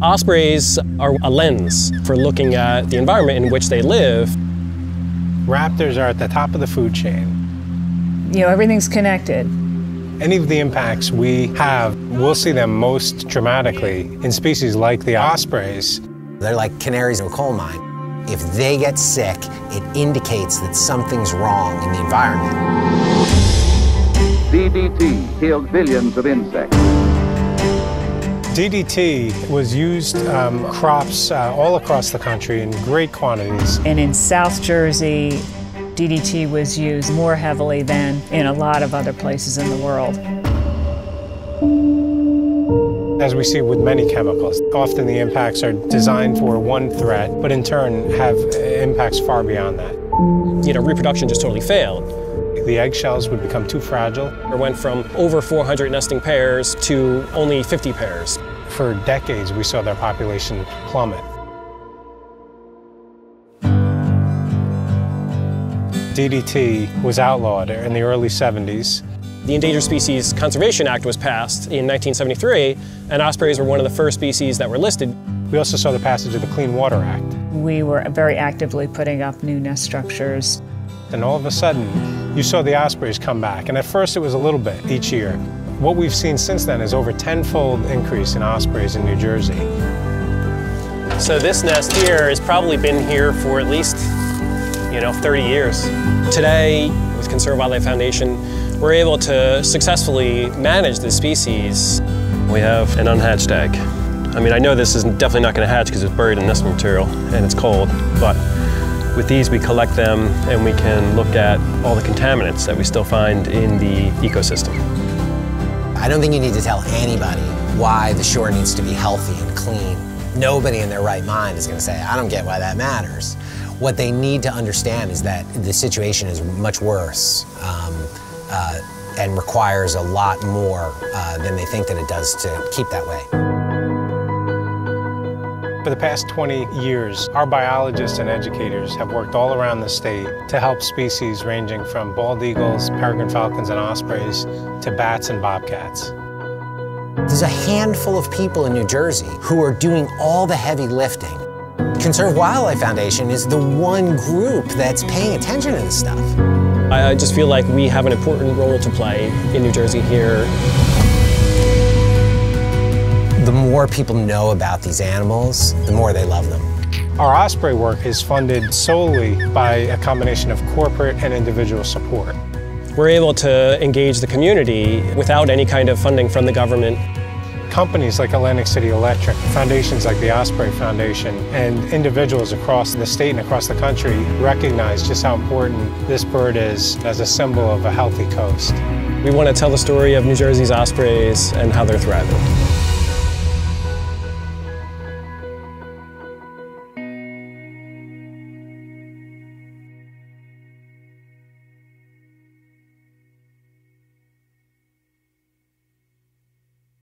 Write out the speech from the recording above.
Ospreys are a lens for looking at the environment in which they live. Raptors are at the top of the food chain. You know, everything's connected. Any of the impacts we have, we'll see them most dramatically in species like the ospreys. They're like canaries in a coal mine. If they get sick, it indicates that something's wrong in the environment. DDT kills billions of insects. DDT was used crops all across the country in great quantities. And in South Jersey, DDT was used more heavily than in a lot of other places in the world. As we see with many chemicals, often the impacts are designed for one threat, but in turn have impacts far beyond that. You know, reproduction just totally failed. The eggshells would become too fragile. It went from over 400 nesting pairs to only 50 pairs. For decades, we saw their population plummet. DDT was outlawed in the early 70s. The Endangered Species Conservation Act was passed in 1973, and ospreys were one of the first species that were listed. We also saw the passage of the Clean Water Act. We were very actively putting up new nest structures. And all of a sudden, you saw the ospreys come back. And at first it was a little bit each year. What we've seen since then is over 10-fold increase in ospreys in New Jersey. So this nest here has probably been here for at least, 30 years. Today, with Conserve Wildlife Foundation, we're able to successfully manage this species. We have an unhatched egg. I mean, I know this is definitely not going to hatch because it's buried in nesting material and it's cold, but with these we collect them and we can look at all the contaminants that we still find in the ecosystem. I don't think you need to tell anybody why the shore needs to be healthy and clean. Nobody in their right mind is going to say, I don't get why that matters. What they need to understand is that the situation is much worse and requires a lot more than they think that it does to keep that way. For the past 20 years, our biologists and educators have worked all around the state to help species ranging from bald eagles, peregrine falcons, and ospreys to bats and bobcats. There's a handful of people in New Jersey who are doing all the heavy lifting. Conserve Wildlife Foundation is the one group that's paying attention to this stuff. I just feel like we have an important role to play in New Jersey here. The more people know about these animals, the more they love them. Our osprey work is funded solely by a combination of corporate and individual support. We're able to engage the community without any kind of funding from the government. Companies like Atlantic City Electric, foundations like the Osprey Foundation, and individuals across the state and across the country recognize just how important this bird is as a symbol of a healthy coast. We want to tell the story of New Jersey's ospreys and how they're thriving.